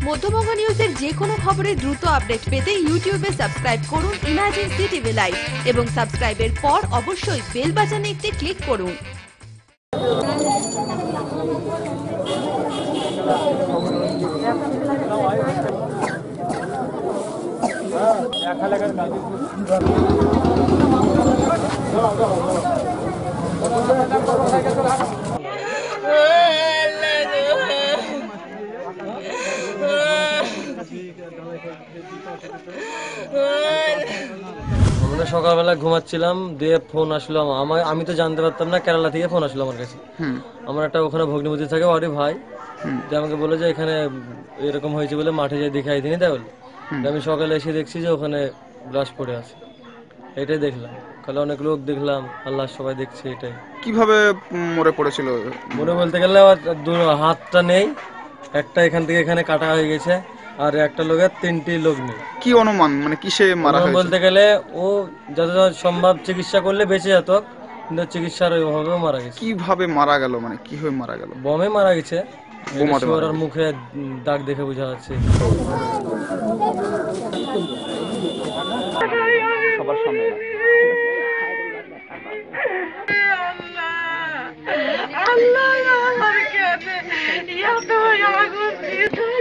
মধ্যবঙ্গ নিউজের যে কোনো খবরের দ্রুত আপডেট পেতে ইউটিউবে সাবস্ক্রাইব করুন ইমার্জেন্সি টিভি লাইভ এবং সাবস্ক্রাইবের পর অবশ্যই বেল বাটনে একটি ক্লিক করুন। আমরা সকালবেলা ঘুমাচ্ছিলাম, দিয়ে ফোন আসলো আমি তো জানতে পারতাম না, কেরালা থেকে ফোন আসলো আমার কাছে। আমার একটা ওখানে ভগ্নিপতি থাকে, ওরই ভাই, যে আমাকে বলে যে এখানে এরকম হয়েছে বলে মাঠে যাই দেখাই দিনি। তাই বলে আমি সকালে এসে দেখছি যে ওখানে লাশ পড়ে আছে। এটাই দেখলাম, তাহলে অনেক লোক দেখলাম, আল্লাহ সবাই দেখছে। এটাই কিভাবে মরে পড়েছিল? মনে বলতে গেলে হাতটা নেই, একটা এখান থেকে এখানে কাটা হয়ে গেছে, আর একটা লোকের তিনটি লোক নেই। কি অনুমান, মানে কিসে মারা হয়েছে? বলতে গেলে ও যত সম্ভব চিকিৎসা করলে বেঁচে যেত, কিন্তু চিকিৎসার ওইভাবেও মারা গেছে। কিভাবে মারা গেল, মানে কিভাবে মারা গেল? বমে মারা গেছে, বোমাতে মারা ওর মুখে দাগ দেখে বোঝা যাচ্ছে। সবার সামনে আল্লাহ আমার কেন